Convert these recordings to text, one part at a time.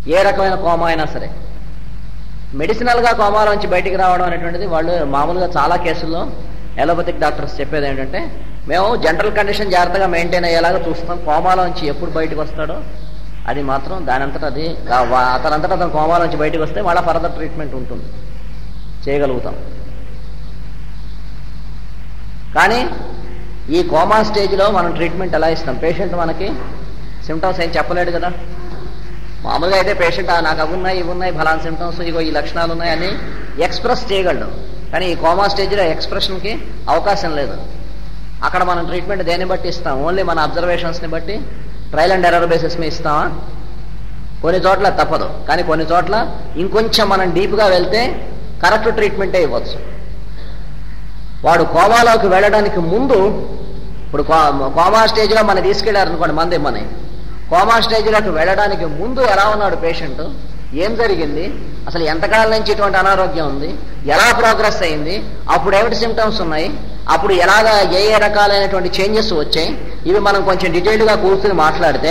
ఏ రకమైన కోమా అయినా సరే. మెడిసినల్గా కోమాలోంచి బయటికి రావడం అనేటువంటిది వాళ్ళు మామూలుగా చాలా కేసుల్లో ఎలోపతిక్ డాక్టర్స్ చెప్పేది ఏంటంటే, మేము జనరల్ కండిషన్ జాగ్రత్తగా మెయింటైన్ అయ్యేలాగా చూస్తాం, కోమాలోంచి ఎప్పుడు బయటకు వస్తాడో అది మాత్రం దానంతటా అది అతనంతటా అతను కోమాలోంచి బయటకు వస్తే వాళ్ళ ఫర్దర్ ట్రీట్మెంట్ ఉంటుంది, చేయగలుగుతాం. కానీ ఈ కోమా స్టేజ్లో మనం ట్రీట్మెంట్ ఎలా ఇస్తాం? పేషెంట్ మనకి సిమ్టమ్స్ ఏం చెప్పలేడు కదా. మామూలుగా అయితే పేషెంట్ నాకు అవి ఉన్నాయి ఇవి ఉన్నాయి ఫలానా సిమ్టమ్స్ ఇగో ఈ లక్షణాలు ఉన్నాయని ఎక్స్ప్రెస్ చేయగలడు. కానీ ఈ కోమా స్టేజ్లో ఎక్స్ప్రెషన్కి అవకాశం లేదు. అక్కడ మనం ట్రీట్మెంట్ దేన్ని బట్టి ఇస్తాం? ఓన్లీ మన అబ్జర్వేషన్స్ని బట్టి ట్రయల్ అండ్ ఎర్రర్ బేసిస్ మీద ఇస్తామా? కొన్ని చోట్ల తప్పదు, కానీ కొన్ని చోట్ల ఇంకొంచెం మనం డీప్గా వెళ్తే కరెక్ట్ ట్రీట్మెంటే ఇవ్వచ్చు. వాడు కోమాలోకి వెళ్ళడానికి ముందు, ఇప్పుడు కోమా స్టేజ్లో మనం తీసుకెళ్లారనుకోండి, మంది ఇమ్మని కోమా స్టేజ్లోకి వెళ్ళడానికి ముందు ఎలా ఉన్నాడు పేషెంట్, ఏం జరిగింది, అసలు ఎంతకాలం నుంచి ఇటువంటి అనారోగ్యం ఉంది, ఎలా ప్రోగ్రెస్ అయింది, అప్పుడు ఏమిటి సిమ్టమ్స్ ఉన్నాయి, అప్పుడు ఎలాగా ఏ ఏ రకాలైనటువంటి చేంజెస్ వచ్చాయి, ఇవి మనం కొంచెం డీటెయిల్డ్గా కూర్చుని మాట్లాడితే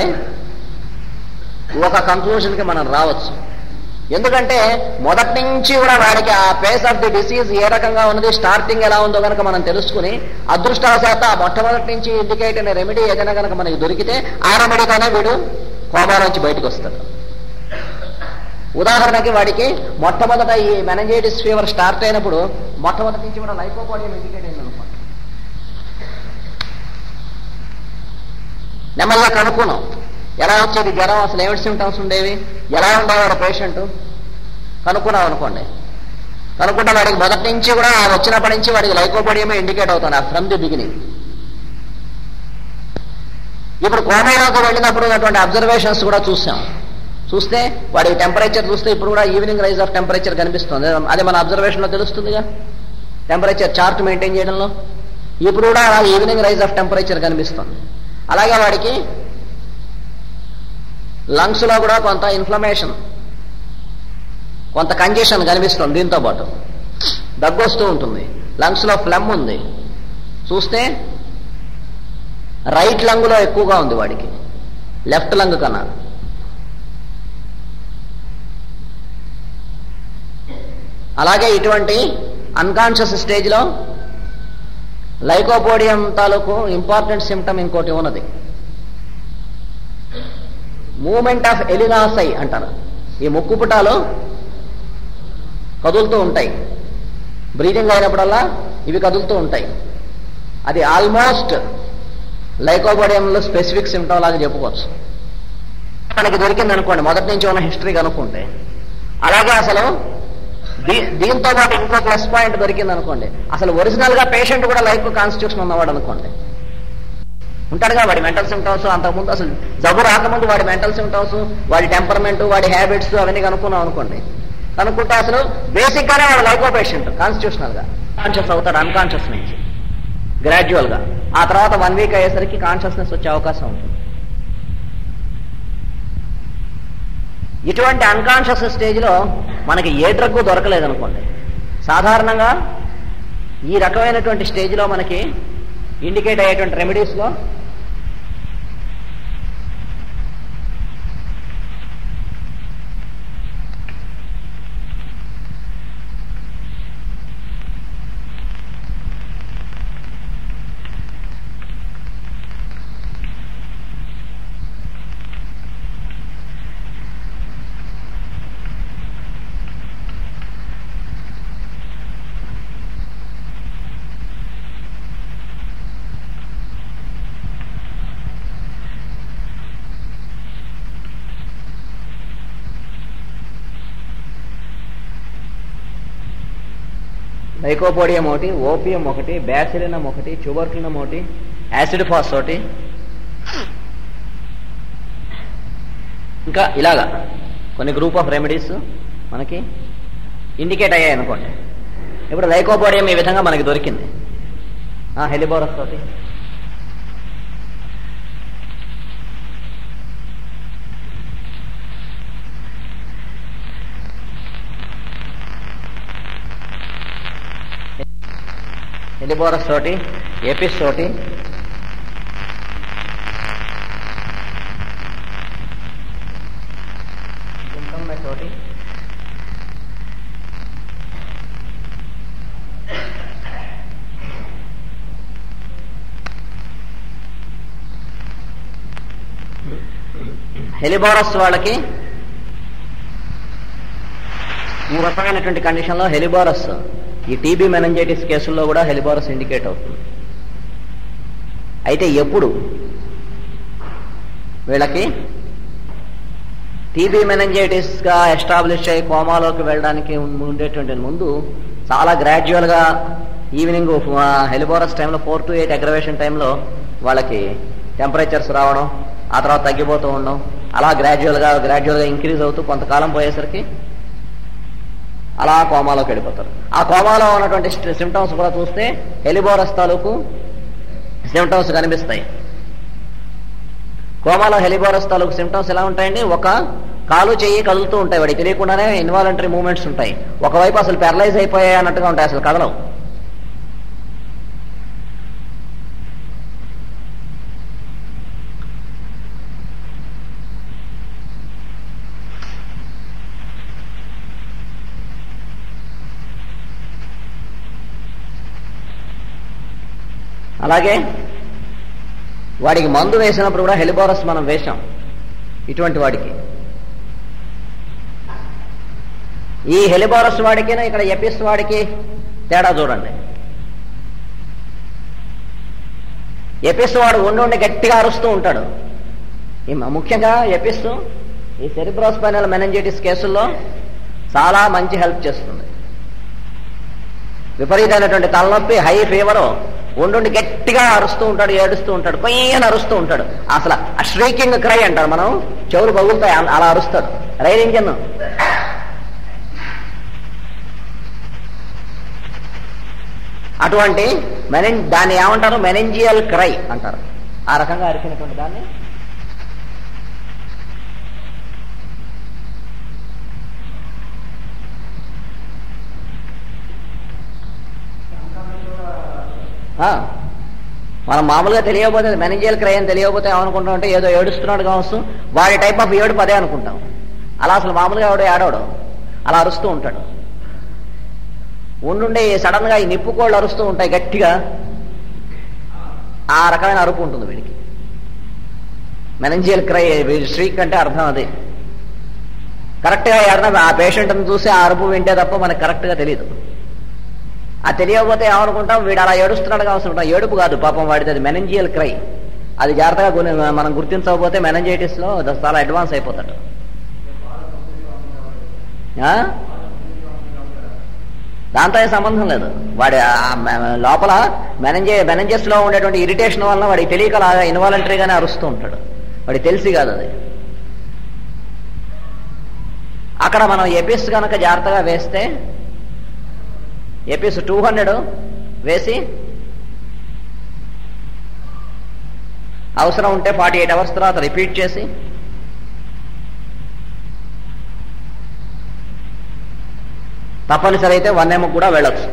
ఒక కంక్లూషన్కి మనం రావచ్చు. ఎందుకంటే మొదటి నుంచి కూడా వాడికి ఆ ఫేస్ ఆఫ్ ది డిసీజ్ ఏ రకంగా ఉన్నది, స్టార్టింగ్ ఎలా ఉందో కనుక మనం తెలుసుకుని అదృష్టవశాత్తు ఆ మొట్టమొదటి నుంచి ఇండికేట్ అయిన రెమెడీ ఏదైనా కనుక మనకి దొరికితే ఆ రెమెడీతోనే వీడు కోమా నుంచి బయటకు వస్తాడు. ఉదాహరణకి వాడికి మొట్టమొదట ఈ మెనింజైటిస్ ఫీవర్ స్టార్ట్ అయినప్పుడు మొట్టమొదటి నుంచి కూడా లైకోపోడియం ఇండికేట్ అయింది అనుకోండి. నెమ్మదిగా కనుక్కున్నాం ఎలా వచ్చేది జ్వరం, అసలు ఏమిటి సిమ్టమ్స్ ఉండేవి, ఎలా ఉండేవాడు పేషెంట్ కనుక్కున్నాం అనుకోండి. కనుక్కుంటే వాడికి మొదటి నుంచి కూడా వచ్చినప్పటి నుంచి వాడికి లైకోపోడియమే ఇండికేట్ అవుతుంది ఫ్రమ్ ది బిగినింగ్. ఇప్పుడు కోమాలోకి వెళ్ళినప్పుడు ఉన్నటువంటి అబ్జర్వేషన్స్ కూడా చూస్తే వాడి టెంపరేచర్ చూస్తే ఇప్పుడు కూడా ఈవినింగ్ రైజ్ ఆఫ్ టెంపరేచర్ కనిపిస్తుంది. అది మన అబ్జర్వేషన్లో తెలుస్తుందిగా, టెంపరేచర్ చార్ట్ మెయింటైన్ చేయడంలో. ఇప్పుడు కూడా ఈవినింగ్ రైజ్ ఆఫ్ టెంపరేచర్ కనిపిస్తుంది. అలాగే వాడికి లంగ్స్లో కూడా కొంత ఇన్ఫ్లమేషన్, కొంత కంజెషన్ కనిపిస్తుంది. దీంతో పాటు దగ్గు వస్తూ ఉంటుంది, లంగ్స్లో ఫ్లమ్ ఉంది. చూస్తే రైట్ లంగ్లో ఎక్కువగా ఉంది వాడికి, లెఫ్ట్ లంగ్ కన్నా. అలాగే ఇటువంటి అన్కాన్షియస్ స్టేజ్లో లైకోపోడియం తాలూకు ఇంపార్టెంట్ సిమ్టమ్ ఇంకోటి ఉన్నది, మూమెంట్ ఆఫ్ ఎలినాసై అంటారు. ఈ ముక్కుపుటాలు కదులుతూ ఉంటాయి, బ్రీదింగ్ అయినప్పుడల్లా ఇవి కదులుతూ ఉంటాయి. అది ఆల్మోస్ట్ లైకోపోడియంలో స్పెసిఫిక్ సిమ్టమ్ లాగా చెప్పుకోవచ్చు. మనకి దొరికింది అనుకోండి మొదటి నుంచి ఉన్న హిస్టరీ కనుక్కుంటే. అలాగే అసలు దీంతో పాటు ఇంకో ప్లస్ పాయింట్ దొరికింది అనుకోండి, అసలు ఒరిజినల్ గా పేషెంట్ కూడా లైఫ్ కాన్స్టిట్యూషన్ ఉన్నవాడు అనుకోండి, ఉంటాడుగా వాడి మెంటల్ సిమ్టమ్స్. అంతకుముందు అసలు జబ్బు రాకముందు వాడి మెంటల్ సిమ్టమ్స్, వాడి టెంపర్మెంట్, వాడి హ్యాబిట్స్ అవన్నీ కనుక్కున్నాం అనుకోండి. కనుక్కుంటే అసలు బేసిక్ గానే వాడు లైకో పేషెంట్ కాన్స్టిట్యూషనల్ గా కాన్షియస్ అవుతాడు అన్కాన్షియస్ నుంచి గ్రాడ్యువల్ గా. ఆ తర్వాత 1 వీక్ అయ్యేసరికి కాన్షియస్నెస్ వచ్చే అవకాశం ఉంటుంది. ఇటువంటి అన్కాన్షియస్ స్టేజ్లో మనకి ఏ డ్రగ్ దొరకలేదనుకోండి, సాధారణంగా ఈ రకమైనటువంటి స్టేజ్లో మనకి ఇండికేట్ అయ్యేటువంటి రెమెడీస్లో లైకోపోడియం ఒకటి, ఓపియం ఒకటి, బ్యాసిలినం ఒకటి, ట్యూబర్క్లినం ఒకటి, యాసిడ్ ఫాస్ ఒకటి, ఇంకా ఇలాగా కొన్ని గ్రూప్ ఆఫ్ రెమెడీస్ మనకి ఇండికేట్ అయ్యాయి అనుకోండి. ఇప్పుడు లైకోపోడియం ఈ విధంగా మనకి దొరికింది. హెలిబోరస్ తోటి హెలిబోరస్ తోటి, ఏపిస్ తోటి, ఇంకా హెలిబోరస్ వాళ్ళకి ఈ రకమైనటువంటి కండిషన్లో హెలిబోరస్, ఈ టీబీ మెనింజైటిస్ కేసుల్లో కూడా హెలిబోరస్ ఇండికేట్ అవుతుంది. అయితే ఎప్పుడు వీళ్ళకి టీబీ మెనింజైటిస్ గా ఎస్టాబ్లిష్ అయ్యి కోమాలోకి వెళ్ళడానికి ఉండేటువంటి ముందు చాలా గ్రాడ్యువల్ గా ఈవినింగ్ హెలిబోరస్ టైంలో 4 to 8 అగ్రవేషన్ టైంలో వాళ్ళకి టెంపరేచర్స్ రావడం, ఆ తర్వాత తగ్గిపోతూ ఉండడం, అలా గ్రాడ్యువల్ గా ఇంక్రీజ్ అవుతూ కొంతకాలం పోయేసరికి అలా కోమాలోకి వెళ్ళిపోతారు. ఆ కోమాలో ఉన్నటువంటి సిమ్టమ్స్ కూడా చూస్తే హెలిబోరస్ తాలూకు సిమ్టమ్స్ కనిపిస్తాయి. కోమాలో హెలిబోరస్ తాలూకు సిమ్టమ్స్ ఎలా ఉంటాయండి? ఒక కాలు చెయ్యి కదులుతూ ఉంటాయి, వాడికి తెలియకుండానే ఇన్వాలంటరీ మూవ్మెంట్స్ ఉంటాయి. ఒకవైపు అసలు ప్యారలైజ్ అయిపోయాయి అన్నట్టుగా ఉంటాయి, అసలు కదలవు. అలాగే వాడికి మందు వేసినప్పుడు కూడా హెలిబోరస్ మనం వేశాం. ఇటువంటి వాడికి ఈ హెలిబోరస్ వాడికి ఇక్కడ ఎపిస్ వాడికి తేడా చూడండి. ఎపిస్ వాడు ఉండి గట్టిగా అరుస్తూ ఉంటాడు. ముఖ్యంగా ఎపిస్ ఈ సెరిబ్రోస్పైనల్ మెనింజైటిస్ కేసుల్లో చాలా మంచి హెల్ప్ చేస్తుంది. విపరీతమైనటువంటి తలనొప్పి, హై ఫీవరు, ఉండి గట్టిగా అరుస్తూ ఉంటాడు, ఏడుస్తూ ఉంటాడు, కొయ్యని అరుస్తూ ఉంటాడు. అసలు ఆ ష్రీకింగ్ క్రై అంటారు, మనం చెవులు పగులుతాయి, అలా అరుస్తాడు. రైల్ ఇంజన్ అటువంటి దాన్ని ఏమంటారు? మెనింజియల్ క్రై అంటారు. ఆ రకంగా అరిచినటువంటి దాన్ని మనం మామూలుగా తెలియకపోతే మెనింజియల్ క్రై అని తెలియకపోతే ఏమనుకుంటాం అంటే ఏదో ఏడుస్తున్నాడు కావచ్చు, వాడి టైప్ ఆఫ్ ఏడుపు అదే అనుకుంటాం. అలా అసలు మామూలుగా ఏడవడం, అలా అరుస్తూ ఉంటాడు. ఉండుండి సడన్ గా ఈ నిప్పుకోళ్ళు అరుస్తూ ఉంటాయి గట్టిగా, ఆ రకమైన అరుపు ఉంటుంది వీడికి. మెనింజియల్ క్రై స్ట్రీక్ అంటే అర్థం అదే. కరెక్ట్ గా ఎవరైనా ఆ పేషెంట్ని చూసి ఆ అరుపు వింటే తప్ప మనకు కరెక్ట్ గా తెలియదు. ఆ తెలియకపోతే ఏమనుకుంటాం, వీడు అలా ఏడుస్తున్నాడు కావాల్సి ఏడుపు కాదు పాపం వాడిది, అది మెనింజియల్ క్రై. అది జాగ్రత్తగా మనం గుర్తించకపోతే మెనింజైటిస్ లో చాలా అడ్వాన్స్ అయిపోతాడు. దాంతో ఏం సంబంధం లేదు. వాడి లోపల మెనింజెస్ లో ఉండేటువంటి ఇరిటేషన్ వల్ల వాడికి తెలియక ఇన్వాలంటరీగానే అరుస్తూ ఉంటాడు, వాడికి తెలిసి కాదు అది. అక్కడ మనం ఎపిస్ కనుక జాగ్రత్తగా వేస్తే, ఎపిస్ 200 వేసి అవసరం ఉంటే 48 hours తర్వాత రిపీట్ చేసి తప్పనిసరి అయితే 1 mg కూడా వెళ్ళొచ్చు.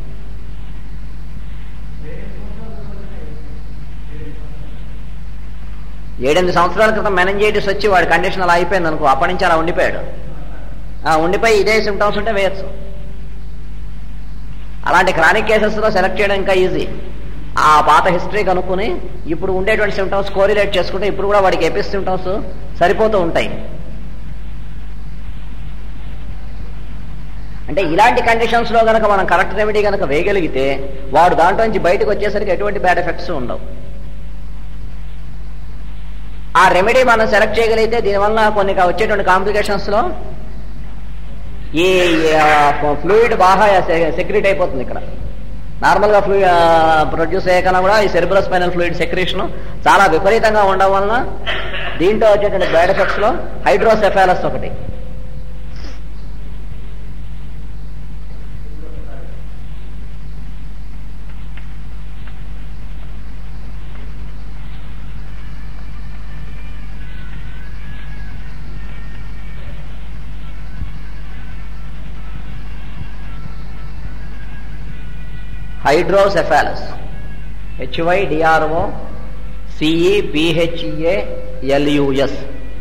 ఏడెనిమిది సంవత్సరాల క్రితం మెనింజైటిస్ వచ్చి వాడి కండిషన్ అలా అయిపోయింది అనుకో, అప్పటి నుంచి అలా ఉండిపోయాడు. ఉండిపోయి ఇదే సిమ్టమ్స్ ఉంటే వేయచ్చు. అలాంటి క్రానిక్ కేసెస్లో సెలెక్ట్ చేయడం ఇంకా ఈజీ. ఆ పాత హిస్టరీ కనుక్కుని ఇప్పుడు ఉండేటువంటి సిమ్టమ్స్ కోరిలేట్ చేసుకుంటే ఇప్పుడు కూడా వాడికి ఎపిస్ సిమ్టమ్స్ సరిపోతూ ఉంటాయి. అంటే ఇలాంటి కండిషన్స్ లో కనుక మనం కరెక్ట్ రెమెడీ కనుక వేయగలిగితే వాడు దాంట్లో నుంచి బయటకు వచ్చేసరికి ఎటువంటి బ్యాడ్ ఎఫెక్ట్స్ ఉండవు. ఆ రెమెడీ మనం సెలెక్ట్ చేయగలిగితే దీనివల్ల కొన్ని వచ్చేటువంటి కాంప్లికేషన్స్ లో ఈ ఫ్లూయిడ్ బాగా సెక్రీట్ అయిపోతుంది. ఇక్కడ నార్మల్ గా ప్రొడ్యూస్ అయ్యేకన్నా కూడా ఈ సెరిబ్రోస్పైనల్ ఫ్లూయిడ్ సెక్రీషన్ చాలా విపరీతంగా ఉండడం వలన దీంట్లో వచ్చేటువంటి బ్యాడ్ ఎఫెక్ట్స్ లో హైడ్రోసెఫాలస్ ఒకటి. Hydrocephalus HYDROCEPHEALUS.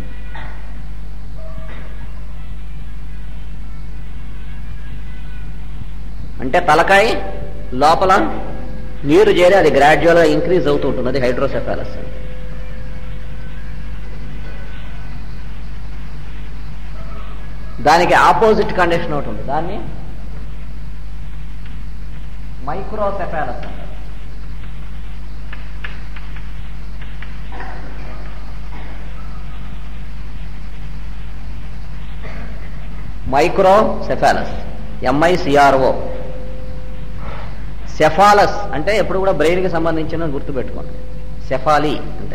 అంటే తలకాయ లోపల నీరు చేరి అది గ్రాడ్యువల్ గా ఇంక్రీజ్ అవుతూ ఉంటుంది, అది హైడ్రోసెఫాలస్. దానికి ఆపోజిట్ కండిషన్ ఒకటి ఉంది, దాన్ని మైక్రోసెఫాలస్ అంటారు. Microcephalus, MICRO. సెఫాలస్ అంటే ఎప్పుడు కూడా బ్రెయిన్కి సంబంధించిన గుర్తుపెట్టుకోండి. సెఫాలి అంటే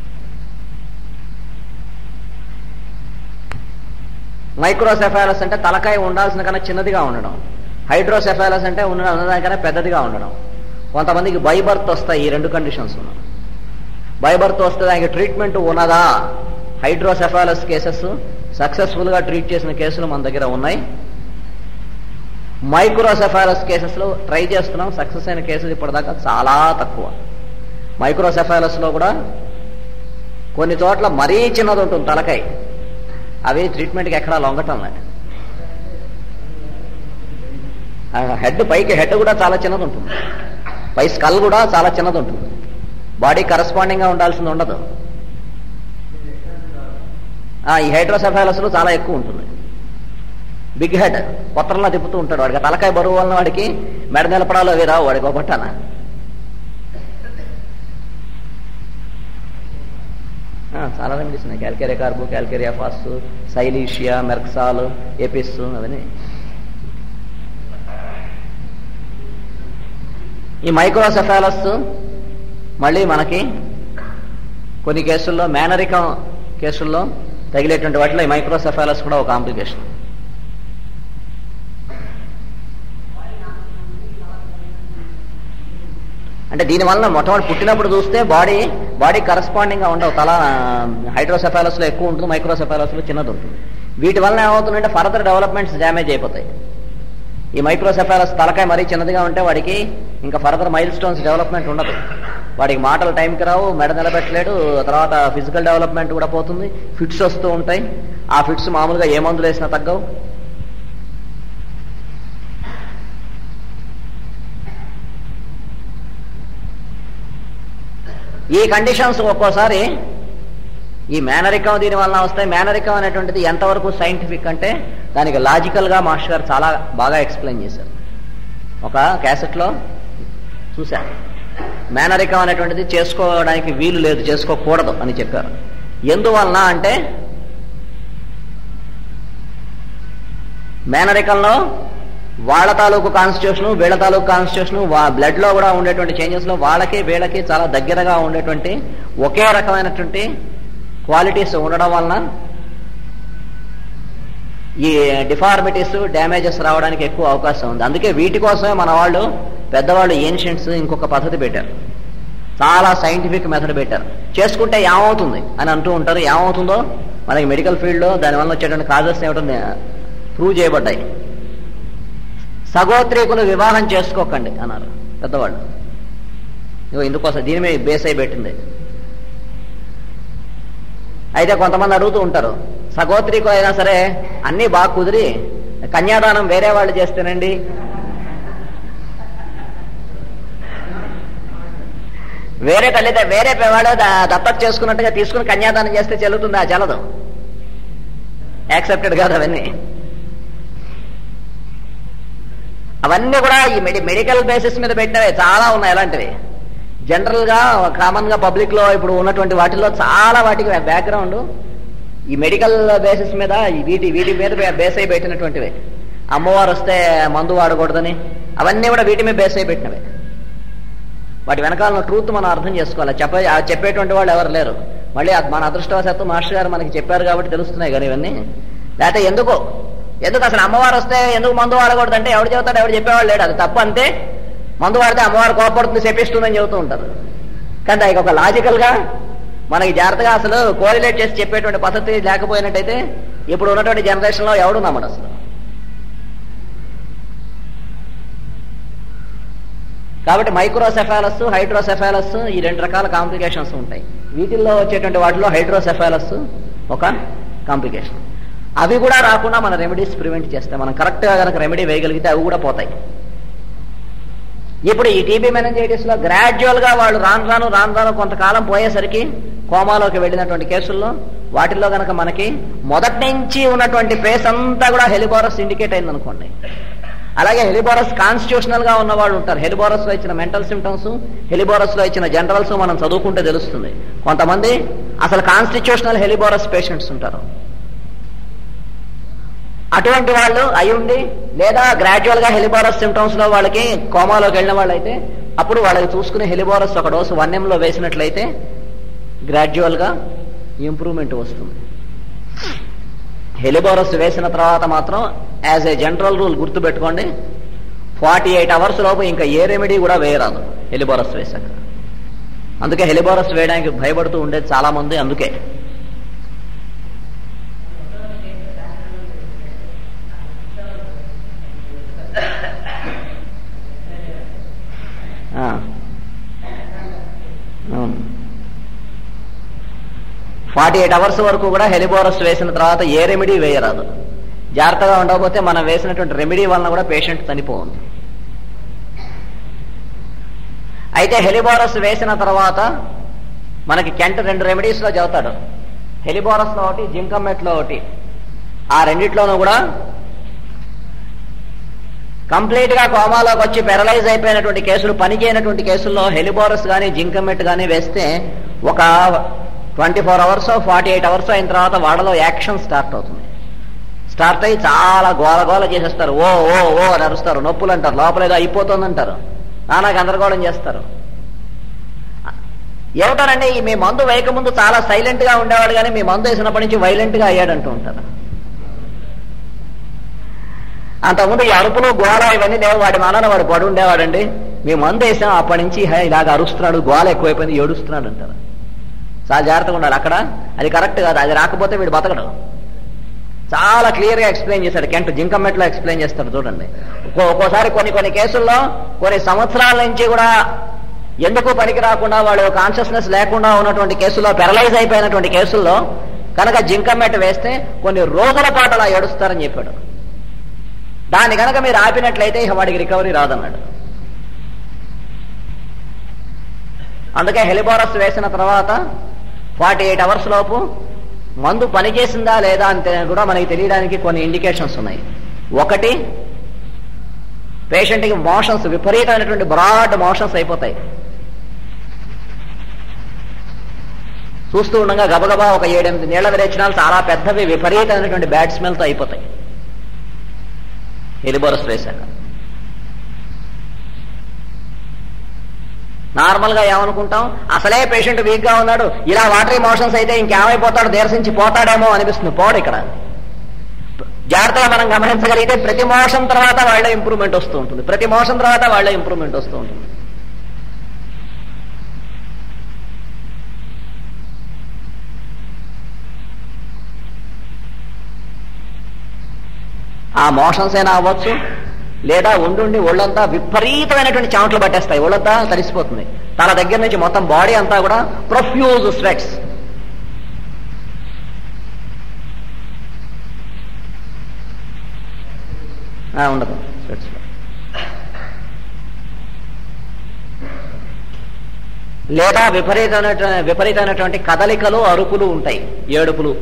మైక్రోసెఫాలస్ అంటే తలకాయ ఉండాల్సిన కన్నా చిన్నదిగా ఉండడం. హైడ్రోసెఫాలస్ అంటే ఉన్నదానికన్నా పెద్దదిగా ఉండడం. కొంతమందికి బైబర్త్ వస్తాయి. ఈ రెండు కండిషన్స్ ఉన్నాయి. బైబర్త్ వస్తే దానికి ట్రీట్మెంట్ ఉన్నదా? హైడ్రోసెఫాలస్ కేసెస్ సక్సెస్ఫుల్గా ట్రీట్ చేసిన కేసులు మన దగ్గర ఉన్నాయి. మైక్రోసెఫాలస్ కేసెస్లో ట్రై చేస్తున్నాం. సక్సెస్ అయిన కేసులు ఇప్పటిదాకా చాలా తక్కువ. మైక్రోసెఫాలస్లో కూడా కొన్ని చోట్ల మరీ చిన్నది ఉంటుంది తలకాయ. అవి ట్రీట్మెంట్కి ఎక్కడా లొంగటం లేదు. హెడ్ పైకి హెడ్ కూడా చాలా చిన్నది ఉంటుంది. పై స్కల్ కూడా చాలా చిన్నది ఉంటుంది. బాడీ కరస్పాండింగ్గా ఉండాల్సింది ఉండదు. ఈ హైడ్రోసెఫాలస్లో చాలా ఎక్కువ ఉంటుంది. బిగ్ హెడ్ పొత్రంలా తిప్పుతూ ఉంటాడు. వాడికి తలకాయ బరువు వలన వాడికి మెడ నిలపడాలు అవి రావు. వాడికి ఒకటాన చాలా రెమెడీస్ ఉన్నాయి. Calcarea carb, calcarea phos, silicea, merc sol, apis అవన్నీ. ఈ మైక్రోసెఫాలస్ మళ్ళీ మనకి కొన్ని కేసుల్లో మేనరికం కేసుల్లో తగిలేటువంటి వాటిలో ఈ మైక్రోసెఫాలస్ కూడా ఒక కాంప్లికేషన్. అంటే దీనివల్ల మొట్టమొదటి పుట్టినప్పుడు చూస్తే బాడీ కరస్పాండింగ్గా ఉండవు. తల హైడ్రోసెఫాలస్లో ఎక్కువ ఉంటుంది, మైక్రోసెఫాలస్లో చిన్నది ఉంటుంది. వీటి వల్ల ఏమవుతుందంటే ఫర్దర్ డెవలప్మెంట్స్ డ్యామేజ్ అయిపోతాయి. ఈ మైక్రోసెఫాలస్ తలకాయ మరీ చిన్నదిగా ఉంటే వాడికి ఇంకా ఫర్దర్ మైల్ స్టోన్స్ డెవలప్మెంట్ ఉండదు. వాడికి మాటలు టైంకి రావు, మెడ నిలబెట్టలేడు. తర్వాత ఫిజికల్ డెవలప్మెంట్ కూడా పోతుంది. ఫిట్స్ వస్తూ ఉంటాయి. ఆ ఫిట్స్ మామూలుగా ఏ మందులు వేసినా తగ్గవు. ఈ కండిషన్స్ ఒక్కోసారి ఈ మేనరికం దీని వలన వస్తాయి. మేనరికం అనేటువంటిది ఎంతవరకు సైంటిఫిక్ అంటే దానికి లాజికల్గా మాస్టర్ గారు చాలా బాగా ఎక్స్ప్లెయిన్ చేశారు. ఒక క్యాసెట్లో చూశాను. మేనరికం అనేటువంటిది చేసుకోవడానికి వీలు లేదు, చేసుకోకూడదు అని చెప్పారు. ఎందువలన అంటే మేనరికంలో వాళ్ళ తాలూకు కాన్స్టిట్యూషన్, వీళ్ళ తాలూకు కాన్స్టిట్యూషన్, బ్లడ్ లో కూడా ఉండేటువంటి చేంజెస్ లో వాళ్ళకి వీళ్ళకి చాలా దగ్గరగా ఉండేటువంటి ఒకే రకమైనటువంటి క్వాలిటీస్ ఉండడం వలన ఈ డిఫార్మిటీస్, డ్యామేజెస్ రావడానికి ఎక్కువ అవకాశం ఉంది. అందుకే వీటి కోసమే మన వాళ్ళు పెద్దవాళ్ళు ఏన్షియంట్స్ ఇంకొక పద్ధతి పెట్టారు. చాలా సైంటిఫిక్ మెథడ్ పెట్టారు. చేసుకుంటే ఏమవుతుంది అని అంటూ ఉంటారు. ఏమవుతుందో మనకి మెడికల్ ఫీల్డ్లో దానివల్ల వచ్చేటువంటి కాజెస్ ఏమిటో ప్రూవ్ చేయబడ్డాయి. సగోత్రీకులు వివాహం చేసుకోకండి అన్నారు పెద్దవాళ్ళు. ఇందుకోసం దీని మీద బేస్ అయి పెట్టింది. అయితే కొంతమంది అడుగుతూ ఉంటారు, సగోత్రీకులు అయినా సరే అన్నీ బాగా కుదిరి కన్యాదానం వేరే వాళ్ళు చేస్తేనండి, వేరే వాడు దత్తత చేసుకున్నట్టుగా తీసుకుని కన్యాదానం చేస్తే చెల్లుతుందా? చెల్లదు. యాక్సెప్టెడ్ కాదు అవన్నీ. అవన్నీ కూడా ఈ మెడికల్ బేసిస్ మీద పెట్టినవే చాలా ఉన్నాయి. అలాంటివి జనరల్ గా కామన్ గా పబ్లిక్ లో ఇప్పుడు ఉన్నటువంటి వాటిల్లో చాలా వాటికి బ్యాక్గ్రౌండ్ ఈ మెడికల్ బేసిస్ మీద వీటి మీద బేస్ అయి పెట్టినటువంటివి. అమ్మవారు వస్తే మందు వాడకూడదని అవన్నీ కూడా వీటి మీద బేస్ అయి పెట్టినవే. వాటి వెనకాల ట్రూత్ మనం అర్థం చేసుకోవాలి. చెప్పేటువంటి వాళ్ళు ఎవరు లేరు. మళ్ళీ మన అదృష్టవశాత్తు మాస్టర్ గారు మనకి చెప్పారు కాబట్టి తెలుస్తున్నాయి కానీ ఇవన్నీ. లేకపోతే ఎందుకు అసలు అమ్మవారు వస్తే ఎందుకు మందు వాడకూడదు అంటే ఎవడు చెబుతాడు? ఎవడు చెప్పేవాళ్ళు లేడు. అది తప్పు. అంతే. మందు వాడితే అమ్మవారు కోపడుతుంది, చెప్పిస్తుందని చెబుతూ ఉంటారు. కానీ దానికి ఒక లాజికల్ గా మనకి జాగ్రత్తగా అసలు కోరిలేట్ చేసి చెప్పేటువంటి పద్ధతి లేకపోయినట్టయితే ఇప్పుడు ఉన్నటువంటి జనరేషన్ లో ఎవడు నమ్మడు అసలు. కాబట్టి మైక్రోసెఫాలస్, హైడ్రోసెఫాలస్ ఈ రెండు రకాల కాంప్లికేషన్స్ ఉంటాయి. వీటిల్లో వచ్చేటువంటి వాటిలో హైడ్రోసెఫాలస్ ఒక కాంప్లికేషన్. అవి కూడా రాకుండా మన రెమెడీస్ ప్రివెంట్ చేస్తాయి. మనం కరెక్ట్గా కనుక రెమెడీ వేయగలిగితే అవి కూడా పోతాయి. ఇప్పుడు ఈ టీబీ మెనింజైటిస్ లో గ్రాడ్యువల్ గా వాళ్ళు రాను రాను కొంతకాలం పోయేసరికి కోమాలోకి వెళ్ళినటువంటి కేసుల్లో వాటిల్లో గనక మనకి మొదటి నుంచి ఉన్నటువంటి ఫేస్ అంతా కూడా హెలిబోరస్ ఇండికేట్ అయింది అనుకోండి. అలాగే హెలిబోరస్ కాన్స్టిట్యూషనల్ గా ఉన్న వాళ్ళు ఉంటారు. హెలిబోరస్ లో ఇచ్చిన మెంటల్ సిమ్టమ్స్, హెలిబోరస్ లో ఇచ్చిన జనరల్స్ మనం చదువుకుంటే తెలుస్తుంది. కొంతమంది అసలు కాన్స్టిట్యూషనల్ హెలిబోరస్ పేషెంట్స్ ఉంటారు. అటువంటి వాళ్ళు అయ్యుండి లేదా గ్రాడ్యువల్ గా హెలిబోరస్ సిమ్టమ్స్ లో వాళ్ళకి కోమాలోకి వెళ్ళిన వాళ్ళైతే అప్పుడు వాళ్ళకి చూసుకుని హెలిబోరస్ ఒక డోసు 1 ml వేసినట్లయితే గ్రాడ్యువల్ గా ఇంప్రూవ్మెంట్ వస్తుంది. హెలిబోరస్ వేసిన తర్వాత మాత్రం యాజ్ ఏ జనరల్ రూల్ గుర్తుపెట్టుకోండి, 48 hours లోపు ఇంకా ఏ రెమెడీ కూడా వేయరాదు హెలిబోరస్ వేశాక. అందుకే హెలిబోరస్ వేయడానికి భయపడుతూ ఉండేది చాలా మంది. అందుకే అవును, 48 hours వరకు కూడా హెలిబోరస్ వేసిన తర్వాత ఏ రెమెడీ వేయరాదు. జాగ్రత్తగా ఉండకపోతే మనం వేసినటువంటి రెమెడీ వలన కూడా పేషెంట్ చనిపోతుంది. అయితే హెలిబోరస్ వేసిన తర్వాత మనకి కెంట్ 2 రెమెడీస్ లో చదువుతాడు. హెలిబోరస్ లో ఒకటి, జింకమెట్ లో ఒకటి. ఆ రెండిట్లోనూ కూడా కంప్లీట్ గా కోమాలోకి వచ్చి పెరలైజ్ అయిపోయినటువంటి కేసులు, పనిచేయనటువంటి కేసుల్లో హెలిబోరస్ కానీ జింకమెట్ కానీ వేస్తే ఒక 24 hours 48 hours అయిన తర్వాత వాళ్ళలో యాక్షన్ స్టార్ట్ అవుతుంది. స్టార్ట్ అయ్యి చాలా గోల చేసేస్తారు. ఓ ఓ ఓ అని అరుస్తారు, నొప్పులు అంటారు, లోపల ఏదో అయిపోతుందంటారు, నానా గందరగోళం చేస్తారు. ఏమిటారండి, మీ మందు వేయకముందు చాలా సైలెంట్ గా ఉండేవాడు కానీ మీ మందు వేసినప్పటి నుంచి వైలెంట్ గా అయ్యాడంటూ ఉంటారు. అంతకుముందు ఈ అరుపులు గోళ ఇవన్నీ లేవు, వాడి మానాన వాడు పడి ఉండేవాడండి. మీ మందు వేసాం అప్పటి నుంచి ఇలాగ అరుస్తున్నాడు, గోళ ఎక్కువైపోయింది, ఏడుస్తున్నాడు అంటారు. చాలా జాగ్రత్తగా ఉండాలి అక్కడ. అది కరెక్ట్ కాదు, అది రాకపోతే వీడు బతకడు. చాలా క్లియర్ గా ఎక్స్ప్లెయిన్ చేశాడు కెంట్, జింకమెట్ లో ఎక్స్ప్లెయిన్ చేస్తాడు చూడండి. ఒక్కోసారి కొన్ని కేసుల్లో కొన్ని సంవత్సరాల నుంచి కూడా ఎందుకు పనికి రాకుండా వాళ్ళు కాన్షియస్నెస్ లేకుండా ఉన్నటువంటి కేసుల్లో, పెరలైజ్ అయిపోయినటువంటి కేసుల్లో కనుక జింకమెట్ వేస్తే కొన్ని రోజుల పాటు అలా ఏడుస్తారని చెప్పాడు. దాన్ని కనుక మీరు ఆపినట్లయితే ఇక వాడికి రికవరీ రాదన్నాడు. అందుకే హెలిబోరస్ వేసిన తర్వాత 48 hours లోపు మందు పనిచేసిందా లేదా అంటే కూడా మనకి తెలియడానికి కొన్ని ఇండికేషన్స్ ఉన్నాయి. ఒకటి, పేషెంట్కి మోషన్స్ విపరీతమైనటువంటి బ్రాడ్ మోషన్స్ అయిపోతాయి. చూస్తూ ఉండగా గబగబా ఒక 7-8 నీళ్ల విరేచనాలు చాలా పెద్దవి విపరీతమైనటువంటి బ్యాడ్ స్మెల్తో అయిపోతాయి హెలిబోరస్ వేశాక. నార్మల్ గా ఏమనుకుంటాం, అసలే పేషెంట్ వీక్ గా ఉన్నాడు, ఇలా వాటరీ మోషన్స్ అయితే ఇంకేమైపోతాడు, దేశించి పోతాడేమో అనిపిస్తుంది. పోడు ఇక్కడ. జాగ్రత్తగా మనం గమనించగలిగితే ప్రతి మోషన్ తర్వాత వాళ్ళ ఇంప్రూవ్మెంట్ వస్తూ ఉంటుంది, ప్రతి మోషన్ తర్వాత వాళ్ళ ఇంప్రూవ్మెంట్ వస్తూ ఉంటుంది. ఆ మోషన్స్ అయినా అవ్వచ్చు, లేదా ఉండి ఒళ్ళంతా విపరీతమైనటువంటి చెమటలు పట్టేస్తాయి, ఒళ్ళంతా తడిసిపోతుంది, తన దగ్గర నుంచి మొత్తం బాడీ అంతా కూడా ప్రొఫ్యూజ్ స్వెట్స్. ఉండదు స్వెట్స్. లేదా విపరీతమైనటువంటి కదలికలు, అరుపులు ఉంటాయి, ఏడుపులు.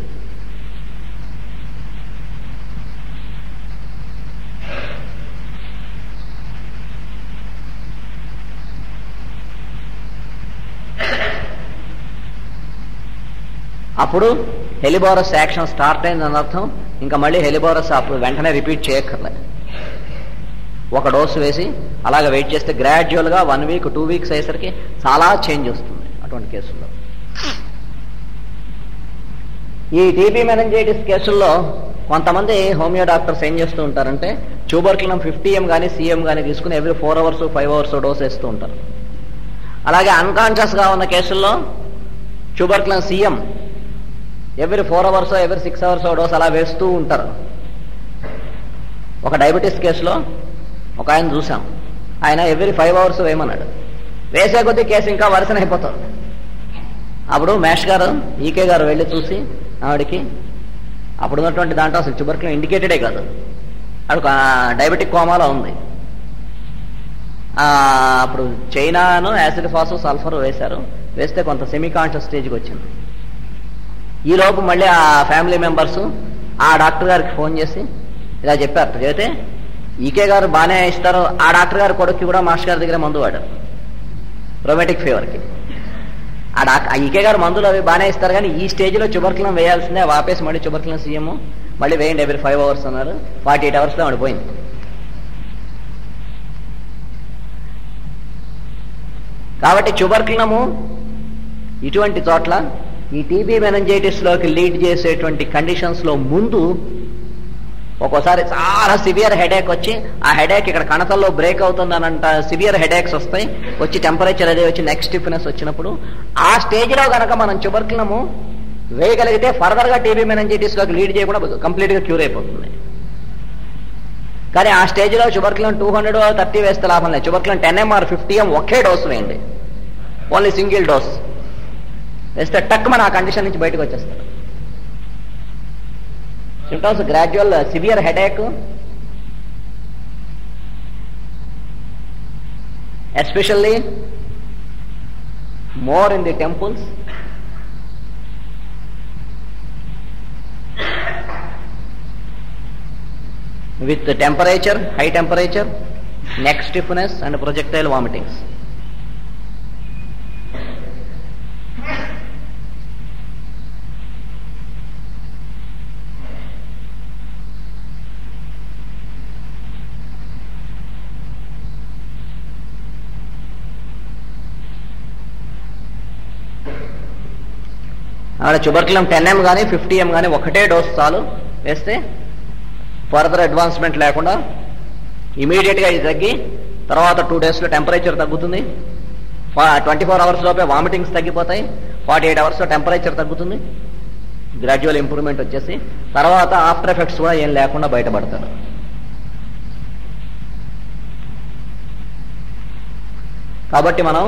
అప్పుడు హెలిబోరస్ యాక్షన్ స్టార్ట్ అయిందని అర్థం. ఇంకా మళ్ళీ హెలిబోరస్ అప్పుడు వెంటనే రిపీట్ చేయక్కర్లే. ఒక డోసు వేసి అలాగ వెయిట్ చేస్తే గ్రాడ్యువల్ గా 1 week 2 weeks అయ్యేసరికి చాలా చేంజ్ వస్తుంది అటువంటి కేసుల్లో. ఈ టీబీ మెనింజైటిస్ కేసుల్లో కొంతమంది హోమియో డాక్టర్స్ ఏం చేస్తూ ఉంటారంటే ట్యూబర్క్యులం 50 mg కానీ CM కానీ తీసుకుని ఎవ్రీ 4 hours 5 hours డోస్ వేస్తూ ఉంటారు. అలాగే అన్కాన్షియస్ గా ఉన్న కేసుల్లో tuberculum CM every 4 hours every 6 hours dose అలా వేస్తూ ఉంటారు. ఒక డయాబెటీస్ కేసులో ఒక ఆయన చూసాం, ఆయన ఎవ్రీ 5 hours వేయమన్నాడు. వేసే కొద్దీ కేసు ఇంకా వరుసన అయిపోతుంది. అప్పుడు మేష్ గారు, ఈకే గారు వెళ్ళి చూసి ఆవిడికి అప్పుడు ఉన్నటువంటి దాంట్లో అసలు ట్యూబర్క్యులం ఇండికేటెడే కాదు, ఆవిడ డయాబెటిక్ కోమాలో ఉంది. అప్పుడు చైనాను యాసిడ్ ఫాసు సల్ఫర్ వేశారు. వేస్తే కొంత సెమీ కాన్షియస్ స్టేజ్కి వచ్చింది. ఈలోపు మళ్ళీ ఆ ఫ్యామిలీ మెంబర్స్ ఆ డాక్టర్ గారికి ఫోన్ చేసి ఇలా చెప్పారు. చెబితే ఈకే గారు బాగానే ఇస్తారు. ఆ డాక్టర్ గారి కొడుక్కి కూడా మాస్టర్ గారి దగ్గర మందు వాడారు రొమాటిక్ ఫీవర్కి. ఆ ఈకే గారు మందులు అవి బాగానే ఇస్తారు, కానీ ఈ స్టేజ్లో ట్యూబర్కులం వేయాల్సిందే. ఆపేసి మళ్ళీ ట్యూబర్కులం సీఎం మళ్ళీ వేయండి ఎవ్రీ 5 hours అన్నారు. 48 hours పడిపోయింది. కాబట్టి ట్యూబర్కులము ఇటువంటి చోట్ల ఈ టీబీ మెనింజైటిస్లోకి లీడ్ చేసేటువంటి కండిషన్స్లో ముందు ఒక్కోసారి చాలా సివియర్ హెడేక్ వచ్చి ఆ హెడేక్ ఇక్కడ కణతల్లో బ్రేక్ అవుతుందనంట సివియర్ హెడేక్స్ వస్తాయి. వచ్చి టెంపరేచర్ అదే వచ్చి నెక్ స్టిఫ్నెస్ వచ్చినప్పుడు ఆ స్టేజ్లో కనుక మనం ట్యూబర్కులము వేయగలిగితే ఫర్దర్గా టీబీ మెనింజైటిస్లోకి లీడ్ చేయకుండా కంప్లీట్గా క్యూర్ అయిపోతుంది. కానీ ఆ స్టేజ్లో ట్యూబర్కులం 230 వేస్తే లాభం లేదు. ట్యూబర్కులం 10 mg or 50 mg ఒకే డోస్ వేయండి, ఓన్లీ సింగిల్ డోస్ వేస్తే టక్ మన ఆ కండిషన్ నుంచి బయటకు వచ్చేస్తారు. Symptoms gradual severe headache, especially more in the temples, with temperature, high temperature, neck stiffness and projectile vomitings. అక్కడ ట్యూబర్కులం 10 mg కానీ 50 mg కానీ ఒకటే డోస్ చాలు వేస్తే ఫర్దర్ అడ్వాన్స్మెంట్ లేకుండా ఇమీడియట్గా ఇది తగ్గి తర్వాత 2 days టెంపరేచర్ తగ్గుతుంది. 24 hours లోపే వామిటింగ్స్ తగ్గిపోతాయి. 48 hours టెంపరేచర్ తగ్గుతుంది. గ్రాడ్యువల్ ఇంప్రూవ్మెంట్ వచ్చేసి తర్వాత ఆఫ్టర్ ఎఫెక్ట్స్ కూడా ఏం లేకుండా బయటపడతారు. కాబట్టి మనం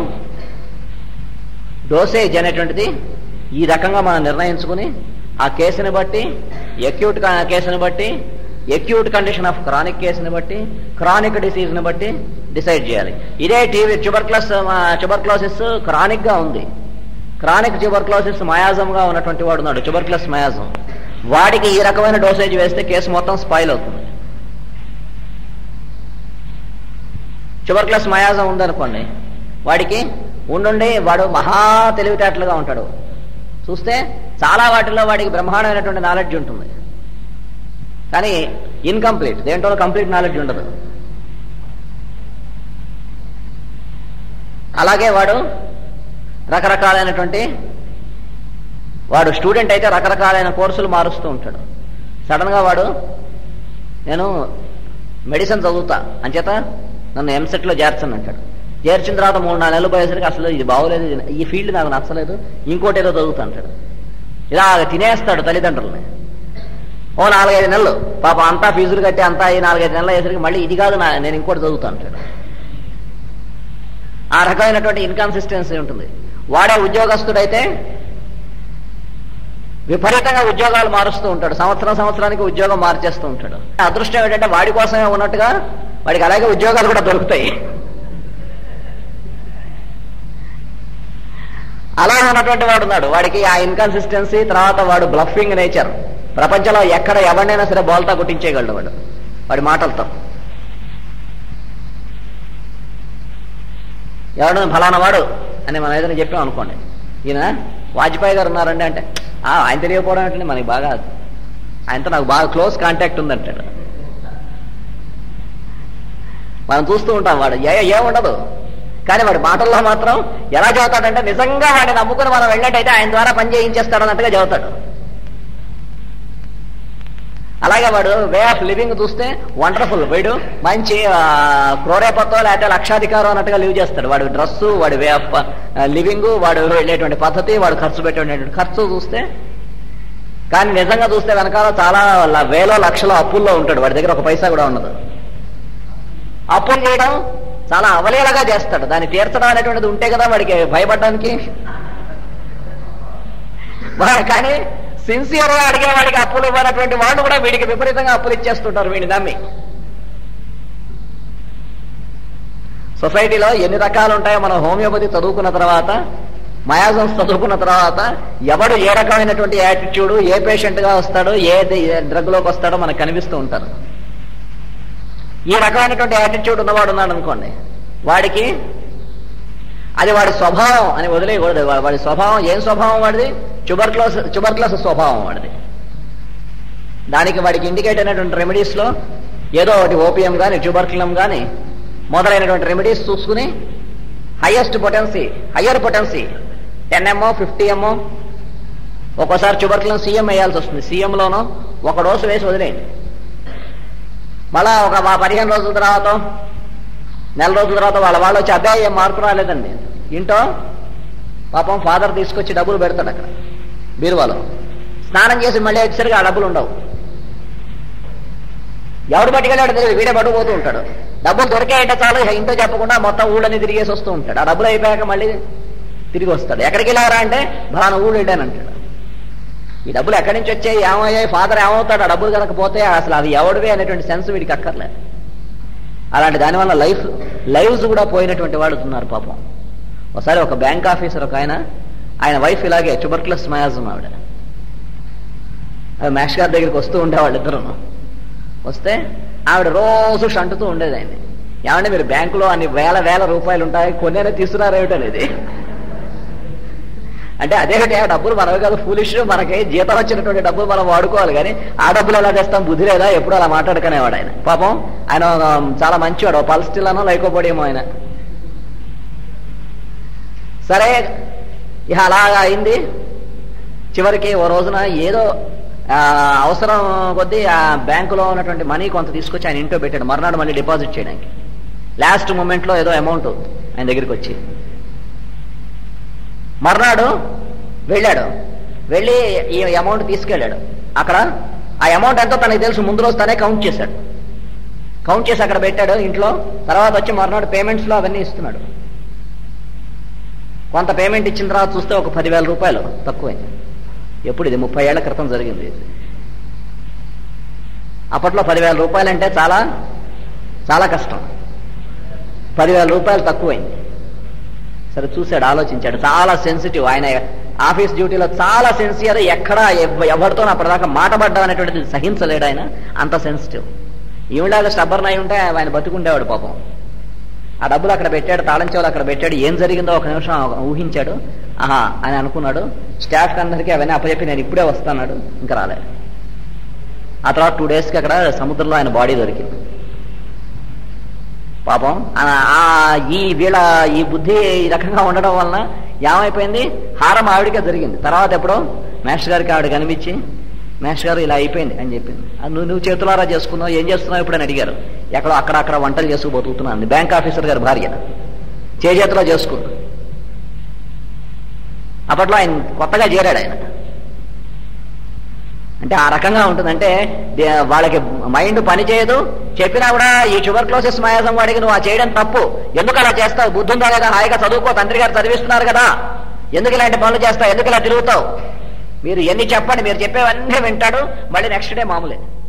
డోసేజ్ అనేటువంటిది ఈ రకంగా మనం నిర్ణయించుకుని ఆ కేసుని బట్టి, అక్యూట్ కేసుని బట్టి, అక్యూట్ కండిషన్ ఆఫ్ క్రానిక్ కేసుని బట్టి, క్రానిక్ డిసీజ్ని బట్టి డిసైడ్ చేయాలి. ఇదే ట్యూబర్క్లోసిస్ క్రానిక్ గా ఉంది. క్రానిక్ ట్యూబర్క్లోసిస్ మయాజంగా ఉన్నటువంటి వాడు ఉన్నాడు, ట్యూబర్క్లోస్ మయాజం. వాడికి ఈ రకమైన డోసేజ్ వేస్తే కేసు మొత్తం స్పాయిల్ అవుతుంది. ట్యూబర్క్లోస్ మయాజం ఉందనుకోండి, వాడికి ఉండుండి వాడు మహా తెలివితేటలుగా ఉంటాడు. చూస్తే చాలా వాటిల్లో వాడికి బ్రహ్మాండమైనటువంటి నాలెడ్జ్ ఉంటుంది, కానీ ఇన్కంప్లీట్, దేంట్లో కంప్లీట్ నాలెడ్జ్ ఉండదు. అలాగే వాడు రకరకాలైనటువంటి వాడు స్టూడెంట్ అయితే రకరకాలైన కోర్సులు మారుస్తూ ఉంటాడు. సడన్గా వాడు నేను మెడిసిన్ చదువుతా అంచేత నన్ను ఎంసెట్లో చేర్చను అంటాడు. చేర్చిన తర్వాత 3-4 నెలలు పోయేసరికి అసలు ఇది బాగోలేదు, ఈ ఫీల్డ్ నాకు నచ్చలేదు, ఇంకోటి ఏదో చదువుతా అంటాడు. ఇలా తినేస్తాడు తల్లిదండ్రులని. 4-5 నెలలు పాప అంతా ఫీజులు కట్టి అంతా 4-5 నెలలు అయ్యేసరికి మళ్ళీ ఇది కాదు నేను ఇంకోటి చదువుతా అంటాడు. ఆ రకమైనటువంటి ఇన్కన్సిస్టెన్సీ ఉంటుంది. వాడే ఉద్యోగస్తుడైతే విపరీతంగా ఉద్యోగాలు మారుస్తూ ఉంటాడు, సంవత్సరానికి ఉద్యోగం మార్చేస్తూ ఉంటాడు. అదృష్టం ఏంటంటే వాడి కోసమే ఉన్నట్టుగా వాడికి అలాగే ఉద్యోగాలు కూడా దొరుకుతాయి. అలా ఉన్నటువంటి వాడు ఉన్నాడు, వాడికి ఆ ఇన్కన్సిస్టెన్సీ, తర్వాత వాడు బ్లఫింగ్ నేచర్. ప్రపంచంలో ఎక్కడ ఎవరినైనా సరే బోల్తా కొట్టించేయగలడు వాడి మాటలతో. ఎవడన్నా ఫలానా వాడు అని మనం ఏదైనా చెప్పాం అనుకోండి, ఈయన వాజ్పేయి గారు ఉన్నారండి అంటే ఆయన తెలియకపోవడం అంటే మనకి బాగా, ఆయనతో నాకు బాగా క్లోజ్ కాంటాక్ట్ ఉందంటాడు. మనం చూస్తూ ఉంటాం, వాడు ఏముండదు, కానీ వాడి మాటల్లో మాత్రం ఎలా చదువుతాడంటే నిజంగా వాడిని నమ్ముకుని మనం వెళ్ళినట్టయితే ఆయన ద్వారా పని చేయించేస్తాడు అన్నట్టుగా చదువుతాడు. అలాగే వాడు వే ఆఫ్ లివింగ్ చూస్తే వండర్ఫుల్, వీడు మంచి క్రోరేపతో లేకపోతే లక్షాధికారం అన్నట్టుగా లివ్ చేస్తాడు. వాడు డ్రెస్సు, వాడి వే ఆఫ్ లివింగ్, వాడు వెళ్ళేటువంటి పద్ధతి, వాడు ఖర్చు పెట్టేటువంటి ఖర్చు చూస్తే, కానీ నిజంగా చూస్తే వెనకాల చాలా వేలో లక్షల అప్పుల్లో ఉంటాడు. వాడి దగ్గర ఒక పైసా కూడా ఉండదు. అప్పులు చేయడం చాలా అవలీలగా చేస్తాడు. దాన్ని తీర్చడం అనేటువంటిది ఉంటే కదా వాడికి భయపడడానికి. కానీ సిన్సియర్గా అడిగే వాడికి అప్పులు ఇవ్వనటువంటి వాళ్ళు కూడా వీడికి విపరీతంగా అప్పులు ఇచ్చేస్తుంటారు వీడిని నమ్మి. సొసైటీలో ఎన్ని రకాలు ఉంటాయో మనం హోమియోపతి చదువుకున్న తర్వాత, మయాజమ్స్ చదువుకున్న తర్వాత ఎవడు ఏ రకమైనటువంటి యాటిట్యూడ్, ఏ పేషెంట్గా వస్తాడో, ఏ డ్రగ్లోకి వస్తాడో మనకు కనిపిస్తూ ఉంటారు. ఈ రకమైనటువంటి యాటిట్యూడ్ ఉన్నవాడు ఉన్నాడు అనుకోండి, వాడికి అది వాడి స్వభావం అని వదిలేయకూడదు. వాడి స్వభావం ఏం స్వభావం వాడిది? ట్యూబర్క్లోసిస్ స్వభావం వాడిది. దానికి వాడికి ఇండికేట్ అయినటువంటి రెమెడీస్లో ఏదో ఒకటి ఓపియం కానీ, ట్యూబర్క్లం కానీ మొదలైనటువంటి రెమెడీస్ చూసుకుని హయ్యర్ పొటెన్సీ 10 mO 50 mO, ఒక్కోసారి ట్యూబర్క్లం సీఎం వేయాల్సి వస్తుంది. సీఎంలోనూ ఒక డోసు వేసి వదిలేయండి. మళ్ళా ఒక 15 రోజుల తర్వాత, నెల రోజుల తర్వాత వాళ్ళు వచ్చి అబ్బాయి ఏం మార్పు రాలేదండి, ఇంటో పాపం ఫాదర్ తీసుకొచ్చి డబ్బులు పెడతాడు అక్కడ బీరువాలో. స్నానం చేసి మళ్ళీ వచ్చేసరికి ఆ డబ్బులు ఉండవు. ఎవడు పట్టుకెళ్ళాడు తెలియదు, వీడే పట్టుకుపోతూ ఉంటాడు. డబ్బులు దొరికాయంటే చాలు ఇంట్లో చెప్పకుండా మొత్తం ఊళ్ళని తిరిగేసి వస్తూ ఉంటాడు. ఆ డబ్బులు అయిపోయాక మళ్ళీ తిరిగి వస్తాడు. ఎక్కడికి వెళ్ళారా అంటే బలానా ఊళ్ళు వెళ్ళానంటాడు. ఈ డబ్బులు ఎక్కడి నుంచి వచ్చాయి, ఏమయ్యాయి, ఫాదర్ ఏమవుతాడు, ఆ డబ్బులు కనుక పోతే అసలు అది ఎవడివే అనేటువంటి సెన్స్ వీడికి అక్కర్లేదు. అలాంటి దానివల్ల లైవ్స్ కూడా పోయినటువంటి వాళ్ళు ఉన్నారు పాపం. ఒకసారి ఒక బ్యాంక్ ఆఫీసర్ ఒక ఆయన వైఫ్ ఇలాగే ట్యూబర్క్యులస్ మయాజం, ఆవిడ మేష్ గారి దగ్గరికి వస్తూ ఉండేవాళ్ళు ఇద్దరు. వస్తే ఆవిడ రోజు షంటుతూ ఉండేది ఆయన్ని, ఏమంటే మీరు బ్యాంకులో అన్ని వేల రూపాయలు ఉంటాయి, కొన్నేనే తీసుకున్నారేమిటనేది. అంటే అదేమిటి, ఆ డబ్బులు మనవి కాదు, ఫూలిష్, మనకి జీతం వచ్చినటువంటి డబ్బులు మనం వాడుకోవాలి, కానీ ఆ డబ్బులు ఎలా చేస్తాం, బుద్ధి లేదా, ఎప్పుడు అలా మాట్లాడుకునేవాడు ఆయన. పాపం ఆయన చాలా మంచివాడు, పల్స్టిల్లానో లైకోపోడేమో ఆయన. సరే ఇక అలాగా అయింది. చివరికి ఓ రోజున ఏదో అవసరం కొద్దీ ఆ బ్యాంకులో ఉన్నటువంటి మనీ కొంత తీసుకొచ్చి ఆయన ఇంట్లో పెట్టాడు, మర్నాడు మళ్ళీ డిపాజిట్ చేయడానికి. లాస్ట్ మూమెంట్లో ఏదో అమౌంట్ ఆయన దగ్గరికి వచ్చి, మర్నాడు వెళ్ళి ఈ అమౌంట్ తీసుకెళ్ళాడు. అక్కడ ఆ అమౌంట్ ఎంతో తనకు తెలుసు, ముందు రోజు తనే కౌంట్ చేసి అక్కడ పెట్టాడు ఇంట్లో. తర్వాత వచ్చి మర్నాడు పేమెంట్స్లో అవన్నీ ఇస్తున్నాడు. కొంత పేమెంట్ ఇచ్చిన తర్వాత చూస్తే ఒక 10,000 రూపాయలు తక్కువైంది. ఎప్పుడు ఇది 30 ఏళ్ల క్రితం జరిగింది. అప్పట్లో 10,000 రూపాయలంటే చాలా చాలా కష్టం. 10,000 రూపాయలు తక్కువైంది. సరే చూశాడు, ఆలోచించాడు. చాలా సెన్సిటివ్ ఆయన, ఆఫీస్ డ్యూటీలో చాలా సిన్సియర్, ఎక్కడా ఎవరితో అప్పటిదాకా మాట పడ్డా అనేటువంటిది సహించలేడు ఆయన, అంత సెన్సిటివ్. ఈవిడాగా స్టబ్బర్న్ అయి ఉంటే ఆయన బతుకుండేవాడు పాపం. ఆ డబ్బులు అక్కడ పెట్టాడు, తాళం చెవులు అక్కడ పెట్టాడు. ఏం జరిగిందో ఒక నిమిషం ఊహించాడు. ఆహా అని అనుకున్నాడు. స్టాఫ్ అందరికీ అవన్నీ అప్పచెప్పి నేను ఇప్పుడే వస్తాడు. ఇంకా రాలేదు. ఆ తర్వాత 2 డేస్కి అక్కడ సముద్రంలో ఆయన బాడీ దొరికింది. పాపం ఈ బుద్ధి ఈ రకంగా ఉండడం వలన ఏమైపోయింది, హారం ఆవిడికే జరిగింది. తర్వాత ఎప్పుడో మేస్టర్ గారికి ఆవిడ కనిపించి, మేస్టర్ గారు ఇలా అయిపోయింది అని చెప్పింది. నువ్వు చేతులారా చేసుకున్నావు, ఏం చేస్తున్నావు ఇప్పుడు అని అడిగారు. ఎక్కడో అక్కడ వంటలు చేసుకు బతుకుతున్నాను. బ్యాంక్ ఆఫీసర్ గారి భార్య చేతిలో చేసుకున్నా. అప్పట్లో ఆయన కొత్తగా చేరాడు ఆయన. అంటే ఆ రకంగా ఉంటుందంటే వాళ్ళకి మైండ్ పని చేయదు. చెప్పినా కూడా ఈ ట్యూబర్క్లోసిస్ మయాజం వాడికి నువ్వు ఆ చేయడం తప్పు, ఎందుకు అలా చేస్తావు, బుద్ధి ఉందా లేదా, హాయిగా చదువుకో, తండ్రి గారు చదివిస్తున్నారు కదా, ఎందుకు ఇలాంటి పనులు చేస్తావు, ఎందుకు ఇలా తిరుగుతావు, మీరు ఎన్ని చెప్పండి, మీరు చెప్పేవన్నీ వింటాడు, మళ్ళీ నెక్స్ట్ డే మామూలే.